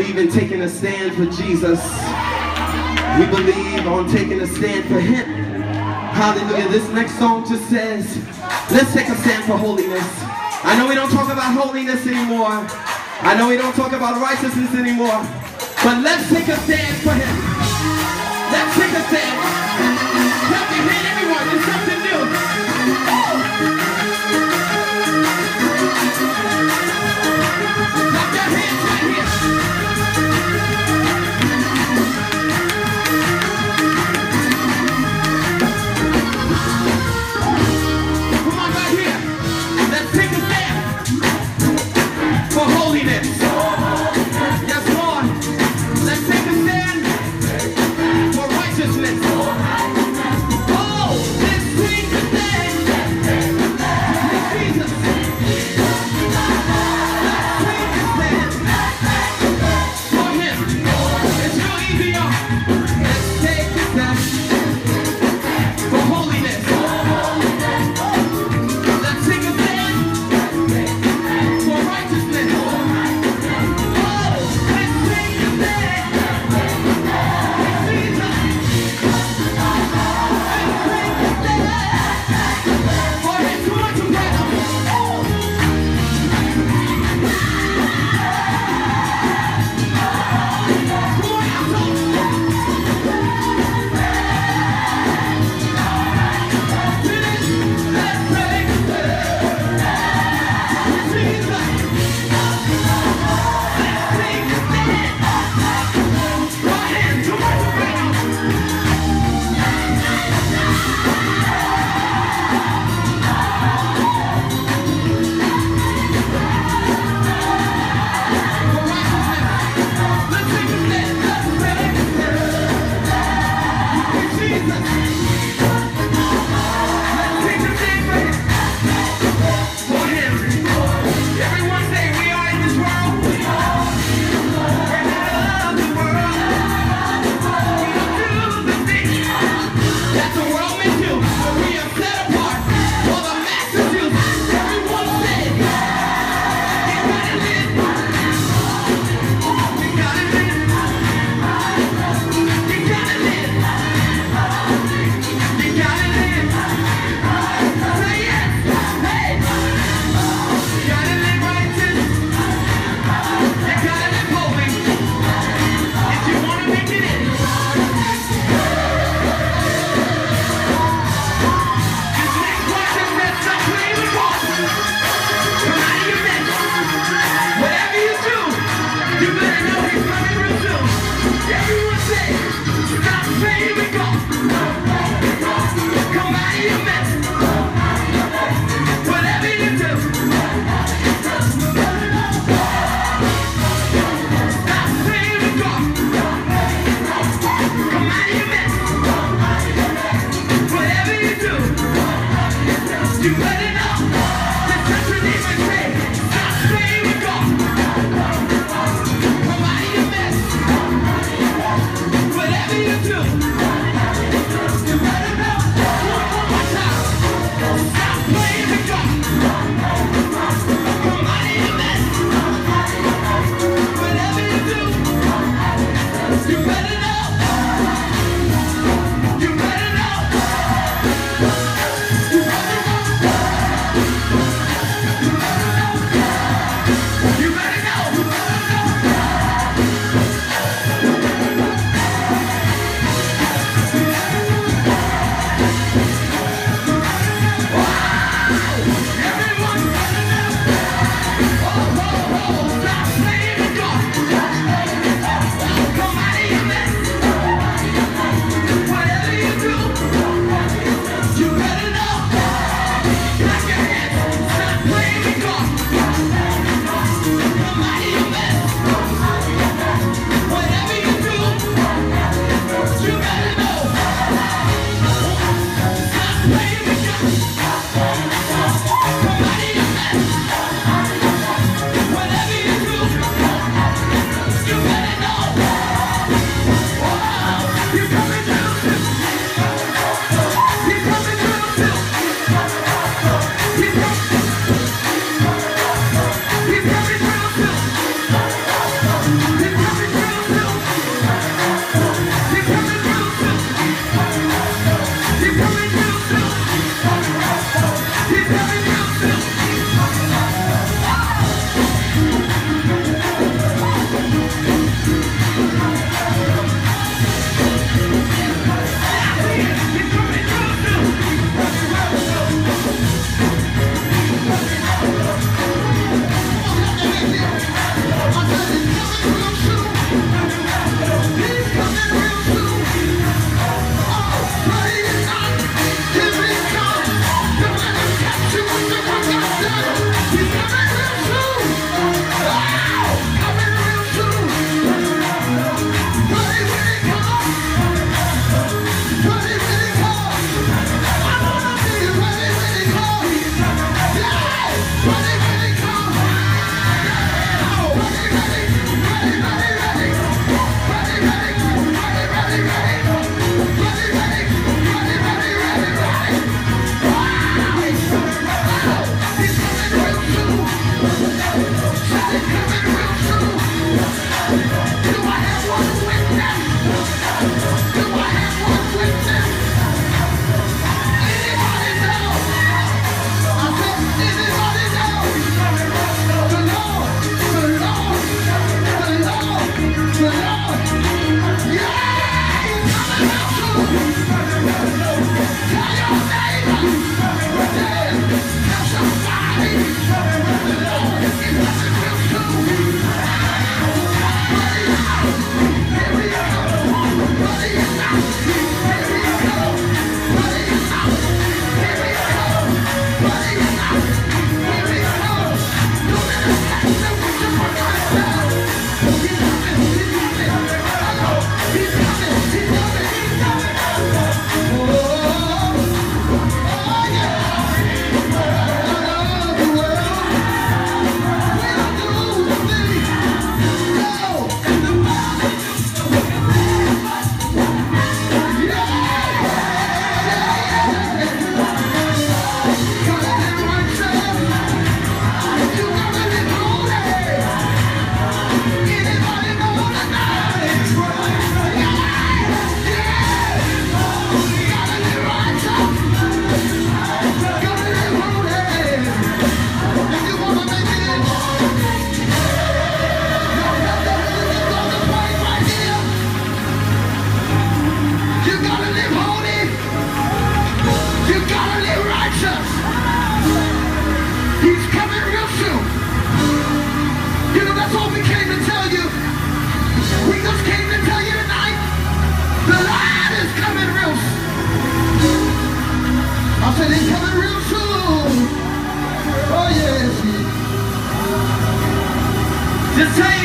believe in taking a stand for Jesus. We believe on taking a stand for Him. Hallelujah. This next song just says, let's take a stand for holiness. I know we don't talk about holiness anymore. I know we don't talk about righteousness anymore. But let's take a stand for Him. Let's take a stand. Clap your hand, everyone. It's something new. Clap your hands right here. Come on, right here. Let's take a stand for holiness. Yes, Lord. Let's take a stand for righteousness. Oh, let's take a stand for Jesus. Let's take a stand for Him. It's real easy, y'all. Let's take a stand for holiness. Let's take a stand for righteousness. Oh, let's take a stand for Jesus. For His good to bring us. Just say